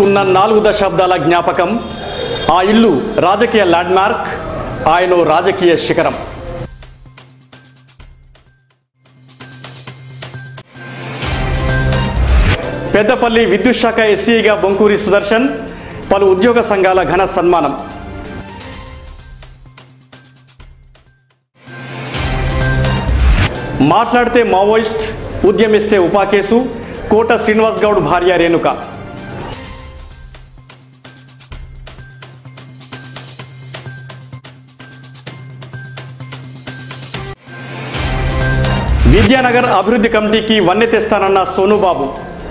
మారుతున్న 4 దశాబ్దాల జ్ఞాపకం. ఆ ఇల్లు రాజకీయ ల్యాండ్మార్క్, ఆయన రాజకీయ శిఖరం. పెద్దపల్లి విద్యుత్ శాఖ ఎస్సీగా బొంకూరి సుదర్శన్, పలు ఉద్యోగ సంఘాల ఘన సన్మానం. మాట్లాడితే మావోయిస్ట్, ఉద్యమిస్తే ఉపా కేసు, కోట శ్రీనివాస్ గౌడ్ భార్య రేణుక. విద్యానగర్ అభివృద్ధి కమిటీకి వన్నె తెస్తానన్న సోనుబాబు.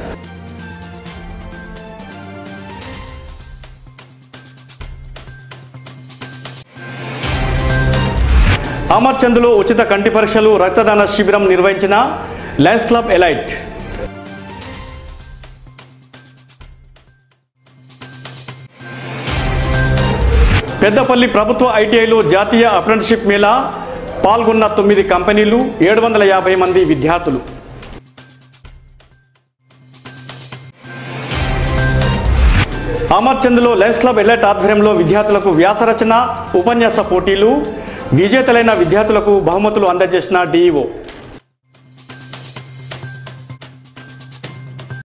అమర్చంద్లో ఉచిత కంటి పరీక్షలు, రక్తదాన శిబిరం నిర్వహించిన లయన్స్ క్లబ్ ఎలైట్. పెద్దపల్లి ప్రభుత్వ ఐటీఐలో జాతీయ అప్రెంటిస్షిప్ మేళా, పాల్గొన్న 9 కంపెనీలు, 750 మంది విద్యార్థులు. అమర్చంద్లో లయన్స్ క్లబ్ ఎలైట్ ఆధ్వర్యంలో విద్యార్థులకు వ్యాసరచన, ఉపన్యాస పోటీలు, విజేతలైన విద్యార్థులకు బహుమతులు అందజేసిన డీఈఓ.